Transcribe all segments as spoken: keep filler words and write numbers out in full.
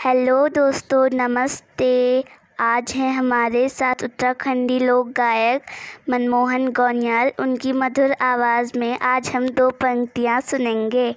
Hello दोस्तों, नमस्ते। आज हैं हमारे साथ उत्तराखंडी लोक गायक मनमोहन गोन्याल। उनकी मधुर आवाज़ में आज हम दो पंक्तियाँ सुनेंगे।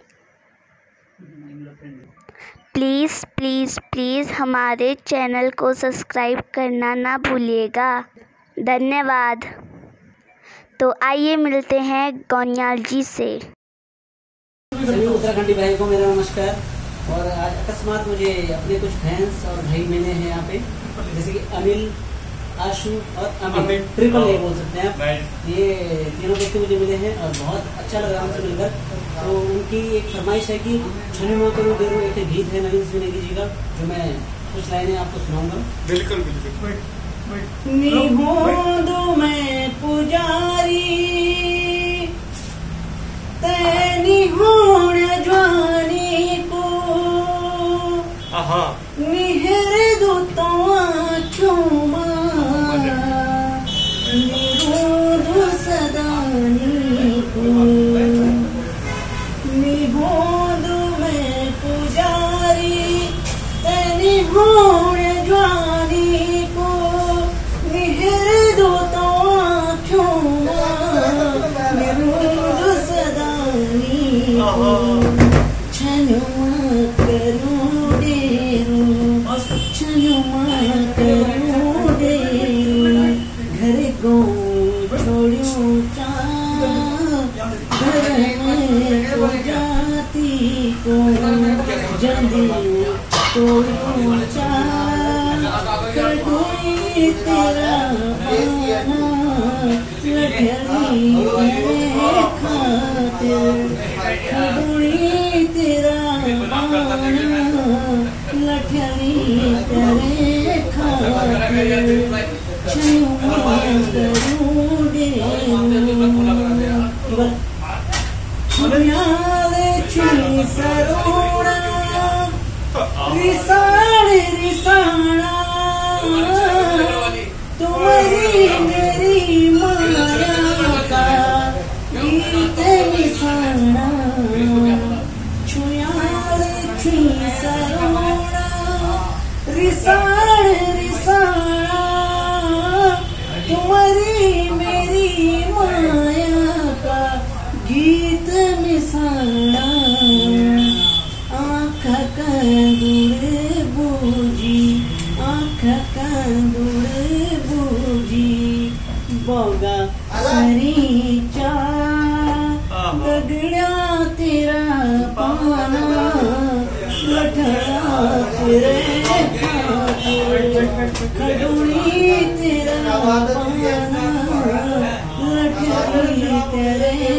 प्लीज़ प्लीज़ प्लीज़ हमारे चैनल को सब्सक्राइब करना ना भूलिएगा। धन्यवाद। तो आइए मिलते हैं गोन्याल जी से। सभी उत्तराखंडी भाई को मेरा नमस्कार। और आज अकस्मात मुझे अपने कुछ फैंस और भाई मिले हैं यहाँ पे, जैसे कि अनिल, आशु और अमित, ट्रिपल ए बोल सकते हैं आप। ये तीनों व्यक्ति मुझे मिले हैं और बहुत अच्छा लग रहा है उनसे मिलकर। तो उनकी एक फरमाइश है कि छने माँ करूँ देरूँ, एक गीत है नवीन सिंह जी का, जो मैं कुछ लाइनें आपको सुनाऊंगा। बिल्कुल बिल्कुल। निहोंदू मैं पुजारी तैनी होण ज्वानी को, निहर दूतो आँखों निरोध सदानी को। निहोंदू मैं पुजारी तैनी होण ज्वानी को, निहर दूतो आँखों निरोध सदानी को। छनुमा करूं डेरू, छनुमा करूं डेरू, घर को छोड़ूं चा, घर में को जाती को जल्दी तोड़ूं चा, कटोई तेरा पाना लठरी तेरे खातिर, कटोई तेरा लठरी तेरे खातिर, छुआ करूं डेरू। छुयाले छुई सरोड़ा रिसाण रिसाणा, तुम्हारी मेरी माया का गीत निशाना। छुयाले छुई सरोड़ा रिसाण रिसाणा, तुम्हारी मेरी माया का गीत निशाना। आँख कंदूर बूझी, आँख कंदूर बूझी, बोगा सरीचा गगड़ा तेरा पाना, लठरा तेरे खातिर, खडोली तेरा पाना, लठरी तेरे